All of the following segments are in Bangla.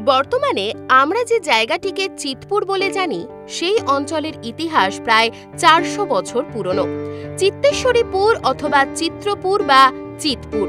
বর্তমানে আমরা যে জায়গাটিকে চিতপুর বলে জানি সেই অঞ্চলের ইতিহাস প্রায় ৪০০ বছর পুরনো। চিত্তেশ্বরীপুর অথবা চিত্রপুর বা চিতপুর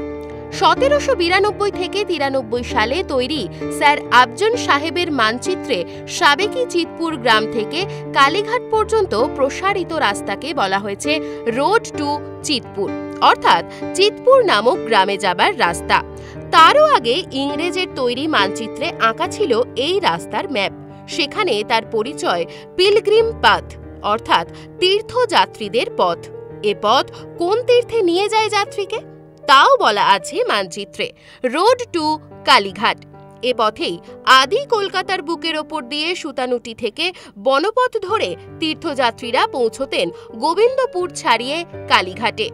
১৭৯২ থেকে ৯৩ সালে তৈরি স্যার আফজন সাহেবের মানচিত্রে সাবেকি চিতপুর গ্রাম থেকে কালীঘাট পর্যন্ত প্রসারিত রাস্তাকে বলা হয়েছে রোড টু চিতপুর, অর্থাৎ চিতপুর নামক গ্রামে যাবার রাস্তা। তারও আগে ইংরেজের তৈরি মানচিত্রে আঁকা ছিল এই রাস্তার ম্যাপ। সেখানে তার পরিচয় পিলগ্রিম পাথ, অর্থাৎ তীর্থযাত্রীদের পথ। এ পথ কোন তীর্থে নিয়ে যায় যাত্রীকে তাও বলা আছে মানচিত্রে, রোড টু কালীঘাট। এ পথেই আদি কলকাতার বুকের ওপর দিয়ে সুতানুটি থেকে বনপথ ধরে তীর্থযাত্রীরা পৌঁছতেন গোবিন্দপুর ছাড়িয়ে কালীঘাটে।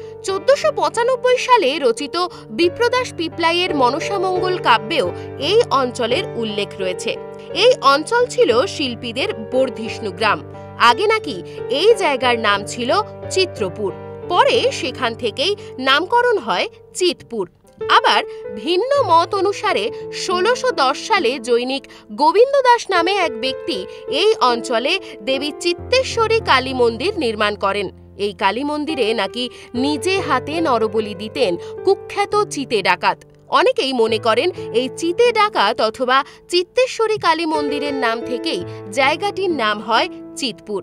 ১৪৯৫ সালে রচিত বিপ্রদাস পিপলাইয়ের মনসামঙ্গল কাব্যেও এই অঞ্চলের উল্লেখ রয়েছে। এই অঞ্চল ছিল শিল্পীদের বর্ধিষ্ণু গ্রাম। আগে নাকি এই জায়গার নাম ছিল চিত্রপুর, পরে সেখান থেকেই নামকরণ হয় চিতপুর। আবার ভিন্ন মত অনুসারে ১৬১০ সালে জৈনিক গোবিন্দ দাস নামে এক ব্যক্তি এই অঞ্চলে দেবী চিত্তেশ্বরী কালী মন্দির নির্মাণ করেন। এই কালী মন্দিরে নাকি নিজে হাতে নরবলি দিতেন কুখ্যাত চিতে ডাকাত। অনেকেই মনে করেন এই চিতে ডাকাত অথবা চিত্তেশ্বরী কালী মন্দিরের নাম থেকেই জায়গাটির নাম হয় চিতপুর।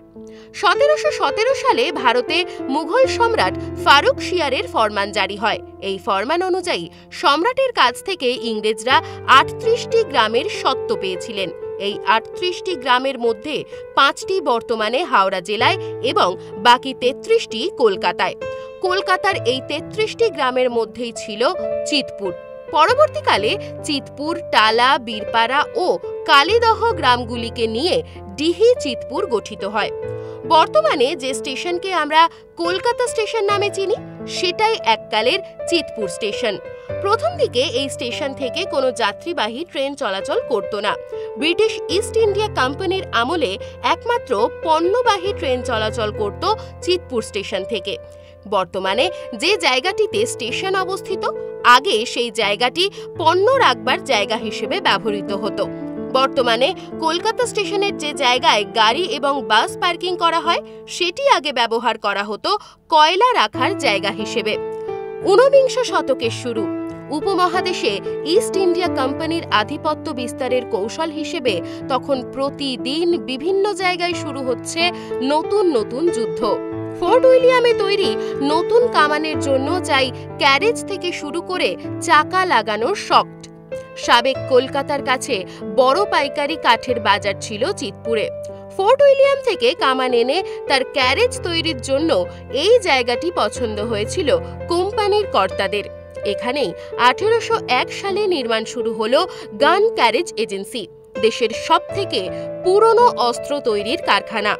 ১৭১৭ সালে ভারতে মুঘল সম্রাট ফারুক শিয়ারের ফরমান জারি হয়। এই ফরমান অনুযায়ী সম্রাটের কাছ থেকে ইংরেজরা ৩৮টি গ্রামের স্বত্ব পেয়েছিলেন। এই ৩৮টি গ্রামের মধ্যে ৫টি বর্তমানে হাওড়া জেলায় এবং বাকি ৩৩টি কলকাতায়। কলকাতার এই ৩৩টি গ্রামের মধ্যেই ছিল চিতপুর। পরবর্তীকালে চিতপুর, টালা, বীরপাড়া ও কালীদহ গ্রামগুলিকে নিয়ে ডিহি চিতপুর গঠিত হয়। বর্তমানে যে স্টেশনকে আমরা কলকাতা স্টেশন নামে চিনি সেটাই এককালের চিতপুর স্টেশন। প্রথম দিকে এই স্টেশন থেকে কোনো যাত্রীবাহী ট্রেন চলাচল করত না। ব্রিটিশ ইস্ট ইন্ডিয়া কোম্পানির আমলে একমাত্র পণ্যবাহী ট্রেন চলাচল করত চিতপুর স্টেশন থেকে। বর্তমানে যে জায়গাটিতে স্টেশন অবস্থিত, আগে সেই জায়গাটি পণ্য রাখবার জায়গা হিসেবে ব্যবহৃত হতো। বর্তমানে কলকাতা স্টেশনের যে জায়গায় গাড়ি এবং বাস পার্কিং করা হয় সেটি আগে ব্যবহার করা হতো কয়লা রাখার জায়গা হিসেবে। ১৯ শতকের শুরু। উপমহাদেশে ইস্ট ইন্ডিয়া কোম্পানির আধিপত্য বিস্তারের কৌশল হিসেবে তখন প্রতিদিন বিভিন্ন জায়গায় শুরু হচ্ছে নতুন নতুন যুদ্ধ। ফোর্ট উইলিয়ামে তৈরি নতুন কামানের জন্য চাই ক্যারেজ থেকে শুরু করে চাকা লাগানোর শক্ত। সাবেক কলকাতার কাছে বড় পাইকারি কাঠের বাজার ছিল চিতপুরে। ফোর্ট উইলিয়াম থেকে কামান এনে তার ক্যারেজ তৈরির জন্য এই জায়গাটি পছন্দ হয়েছিল কোম্পানির কর্তাদের। এখানেই ১৮০১ সালে নির্মাণ শুরু হলো গান ক্যারেজ এজেন্সি, দেশের সবথেকে পুরনো অস্ত্র তৈরির কারখানা।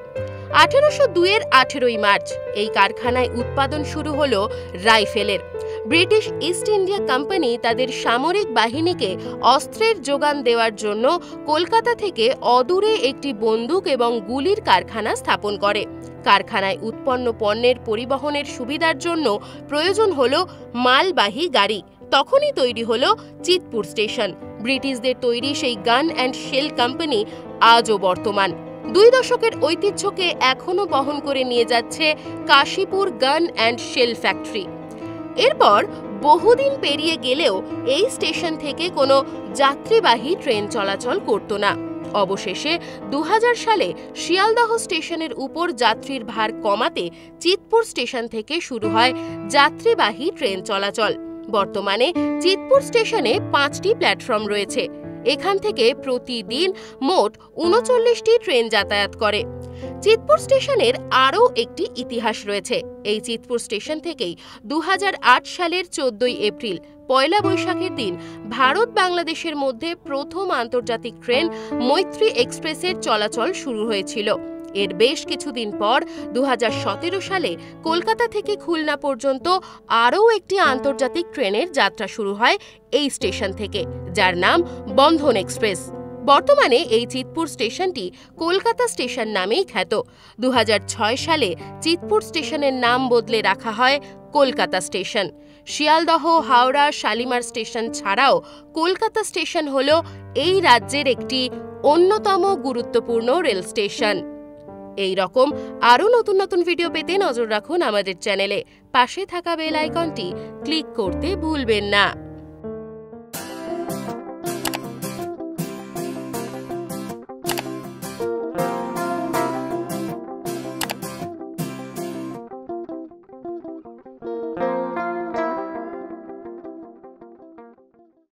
১৮০২-এর ১৮ই মার্চ এই কারখানায় উৎপাদন শুরু হলো রাইফেলের। ব্রিটিশ ইস্ট ইন্ডিয়া কোম্পানি তাদের সামরিক বাহিনীকে অস্ত্রের যোগান দেওয়ার জন্য কলকাতা থেকে অদূরে একটি বন্দুক এবং গুলির কারখানা স্থাপন করে। কারখানায় উৎপন্ন পণ্যের পরিবহনের সুবিধার জন্য প্রয়োজন হলো মালবাহী গাড়ি। তখনই তৈরি হলো চিতপুর স্টেশন। ব্রিটিশদের তৈরি সেই গান অ্যান্ড শেল কোম্পানি আজও বর্তমান। ২ দশকের ঐতিহ্যকে এখনো বহন করে নিয়ে যাচ্ছে কাশীপুর গান অ্যান্ড শেল ফ্যাক্টরি। এরপর বহুদিন পেরিয়ে গেলেও এই স্টেশন থেকে কোনো যাত্রীবাহী ট্রেন চলাচল করত না। অবশেষে ২০০০ সালে শিয়ালদহ স্টেশনের উপর যাত্রীর ভার কমাতে চিতপুর স্টেশন থেকে শুরু হয় যাত্রীবাহী ট্রেন চলাচল। বর্তমানে চিতপুর স্টেশনে ৫টি প্ল্যাটফর্ম রয়েছে। এখান থেকে প্রতিদিন মোট ৩৯টি ট্রেন যাতায়াত করে। চিতপুর স্টেশনের আরও একটি ইতিহাস রয়েছে। এই চিতপুর স্টেশন থেকেই ২০০৮ সালের ১৪ই এপ্রিল পয়লা বৈশাখের দিন ভারত বাংলাদেশের মধ্যে প্রথম আন্তর্জাতিক ট্রেন মৈত্রী এক্সপ্রেসের চলাচল শুরু হয়েছিল। এর বেশ কিছুদিন পর ২০১৭ সালে কলকাতা থেকে খুলনা পর্যন্ত আরও একটি আন্তর্জাতিক ট্রেনের যাত্রা শুরু হয় এই স্টেশন থেকে, যার নাম বন্ধন এক্সপ্রেস। বর্তমানে এই চিতপুর স্টেশনটি কলকাতা স্টেশন নামেই খ্যাত। ২০০৬ সালে চিতপুর স্টেশনের নাম বদলে রাখা হয় কলকাতা স্টেশন। শিয়ালদহ, হাওড়া, শালিমার স্টেশন ছাড়াও কলকাতা স্টেশন হল এই রাজ্যের একটি অন্যতম গুরুত্বপূর্ণ রেল স্টেশন। এই রকম আরও নতুন নতুন ভিডিও পেতে নজর রাখুন আমাদের চ্যানেলে। পাশে থাকা বেল আইকনটি ক্লিক করতে ভুলবেন না।